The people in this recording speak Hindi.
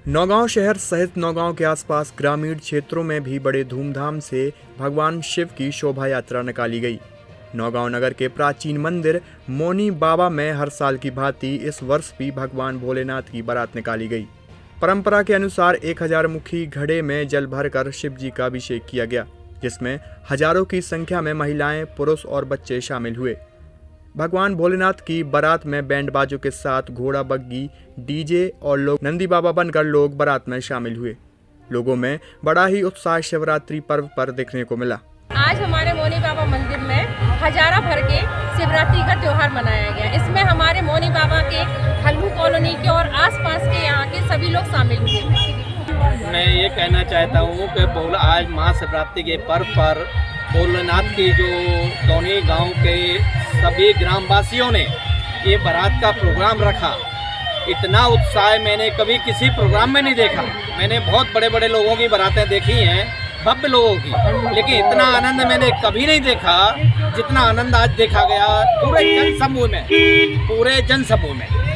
नौगांव शहर सहित नौगांव के आसपास ग्रामीण क्षेत्रों में भी बड़े धूमधाम से भगवान शिव की शोभा यात्रा निकाली गई। नौगांव नगर के प्राचीन मंदिर मौनी बाबा में हर साल की भांति इस वर्ष भी भगवान भोलेनाथ की बारात निकाली गई। परंपरा के अनुसार 1000 मुखी घड़े में जल भरकर शिव जी का अभिषेक किया गया, जिसमें हजारों की संख्या में महिलाएं, पुरुष और बच्चे शामिल हुए। भगवान भोलेनाथ की बारात में बैंड बाजों के साथ घोड़ा, बग्गी, डीजे और लोग नंदी बाबा बनकर लोग बारात में शामिल हुए। लोगों में बड़ा ही उत्साह शिवरात्रि पर्व पर देखने को मिला। आज हमारे मौनी बाबा मंदिर में हजारा भर के शिवरात्रि का त्योहार मनाया गया। इसमें हमारे मौनी बाबा के हल्लू कॉलोनी के और आसपास के यहाँ के सभी लोग शामिल हुए। मैं ये कहना चाहता हूँ कि आज महाशिवरात्रि के पर्व पर भोलेनाथ की जो दोनों गांव के सभी ग्रामवासियों ने ये बारात का प्रोग्राम रखा, इतना उत्साह मैंने कभी किसी प्रोग्राम में नहीं देखा। मैंने बहुत बड़े बड़े लोगों की बारातें देखी हैं, भव्य लोगों की, लेकिन इतना आनंद मैंने कभी नहीं देखा जितना आनंद आज देखा गया पूरे जनसमूह में।